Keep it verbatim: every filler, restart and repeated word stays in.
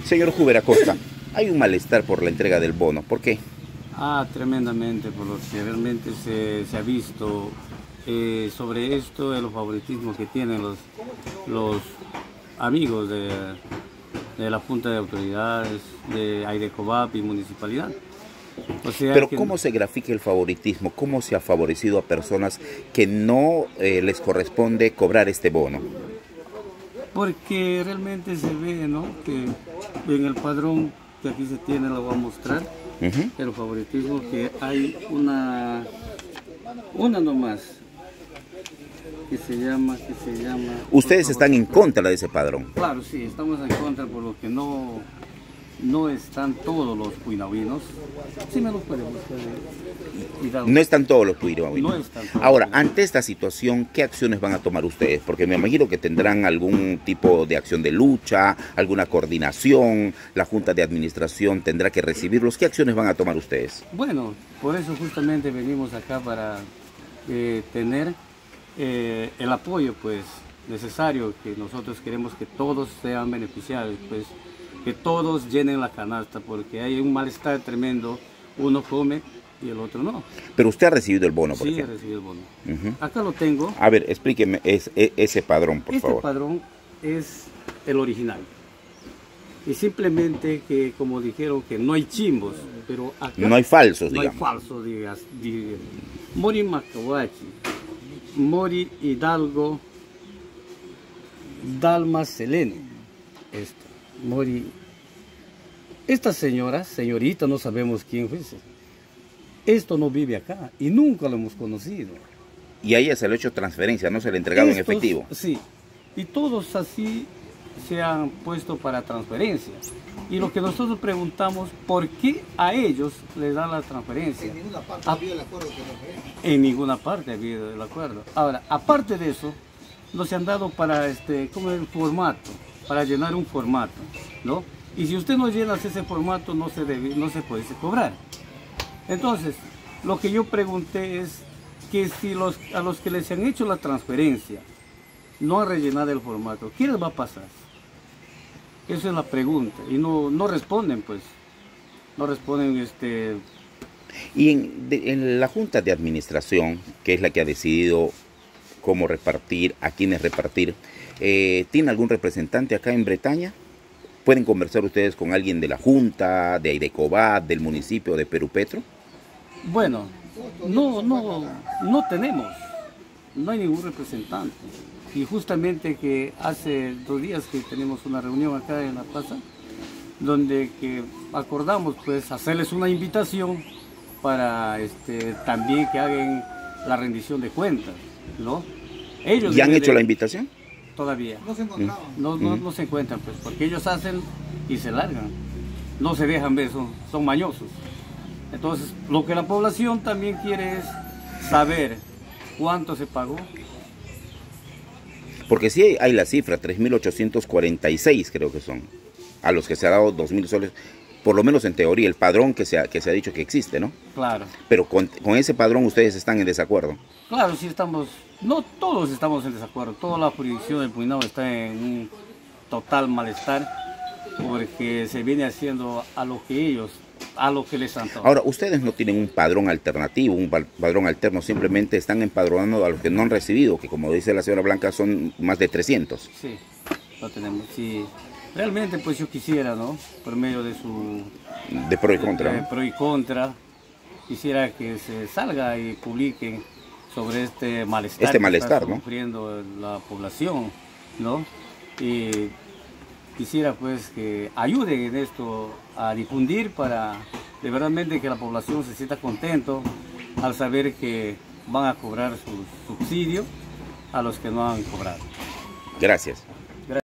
Señor Huber Acosta, hay un malestar por la entrega del bono. ¿Por qué? Ah, tremendamente, por lo que realmente se, se ha visto eh, sobre esto, el favoritismo que tienen los, los amigos de, de la Junta de Autoridades, de Aidecobap y Municipalidad. O sea Pero que, ¿cómo se grafica el favoritismo? ¿Cómo se ha favorecido a personas que no eh, les corresponde cobrar este bono? Porque realmente se ve, ¿no?, que en el padrón que aquí se tiene, lo voy a mostrar, uh-huh. el favoritismo, que hay una, una nomás, que se llama, que se llama... ¿Ustedes están en contra de ese padrón? Claro, sí, estamos en contra, por lo que no, no están todos los puinahuinos. Sí me lo puede buscar. No están todos los puinahuinos. No están todos. Ahora, ante esta situación, ¿qué acciones van a tomar ustedes? Porque me imagino que tendrán algún tipo de acción de lucha, alguna coordinación, la Junta de Administración tendrá que recibirlos. ¿Qué acciones van a tomar ustedes? Bueno, por eso justamente venimos acá para eh, tener eh, el apoyo pues necesario, que nosotros queremos que todos sean beneficiados, pues que todos llenen la canasta, porque hay un malestar tremendo, uno come y el otro no. Pero usted ha recibido el bono, por sí, ejemplo. he recibido el bono. Uh-huh. Acá lo tengo. A ver, explíqueme es, es, ese padrón, por este favor. Este padrón es el original. Y simplemente que, como dijeron, que no hay chimbos, pero acá... No hay falsos, no digamos. No hay falsos, digas. digas. Mori Macahuachi, Mori Hidalgo, Dalma Selene. Esto, Mori... Esta señora, señorita, no sabemos quién fue. Esto no vive acá y nunca lo hemos conocido. Y a ella se le ha hecho transferencia, no se le ha entregado Estos, en efectivo. Sí, y todos así se han puesto para transferencia. Y lo que nosotros preguntamos, ¿por qué a ellos les dan la transferencia? En ninguna parte ha habido el acuerdo de transferencia. En ninguna parte ha habido el acuerdo. Ahora, aparte de eso, nos han dado para este, como el formato, para llenar un formato, ¿no? Y si usted no llena ese formato, no se debe, no se puede cobrar. Entonces, lo que yo pregunté es que si los, a los que les han hecho la transferencia no han rellenado el formato, ¿qué les va a pasar? Esa es la pregunta. Y no, no responden, pues. No responden, este... Y en, de, en la Junta de Administración, que es la que ha decidido cómo repartir, a quiénes repartir, eh, ¿tiene algún representante acá en Bretaña? ¿Pueden conversar ustedes con alguien de la Junta, de Aidecobap, del municipio de Perú Petro? Bueno, no, no, no tenemos, no hay ningún representante. Y justamente que hace dos días que tenemos una reunión acá en la plaza, donde que acordamos pues hacerles una invitación para este, también que hagan la rendición de cuentas, ¿no? Ellos ¿Ya han hecho de... la invitación? Todavía. No se encontraban. No, no, no se encuentran, pues, porque ellos hacen y se largan. No se dejan ver, son, son mañosos. Entonces, lo que la población también quiere es saber cuánto se pagó. Porque sí hay, hay la cifra, tres mil ochocientos cuarenta y seis creo que son, a los que se ha dado dos mil soles, por lo menos en teoría, el padrón que se ha, que se ha dicho que existe, ¿no? Claro. Pero con, con ese padrón ustedes están en desacuerdo. Claro, sí estamos, no todos estamos en desacuerdo, toda la jurisdicción del Puinao está en un total malestar porque se viene haciendo a lo que ellos, a lo que les han dado. Ahora, ustedes no tienen un padrón alternativo, un padrón alterno, simplemente están empadronando a los que no han recibido, que como dice la señora Blanca son más de trescientos. Sí, lo tenemos, sí. Realmente pues yo quisiera, ¿no? Por medio de su... De pro y contra. De, de ¿no? pro y contra, quisiera que se salga y publique sobre este malestar, este malestar que está ¿no? sufriendo la población, ¿no? Y quisiera pues que ayuden en esto a difundir para de verdadmente que la población se sienta contento al saber que van a cobrar su subsidio a los que no han cobrado. Gracias.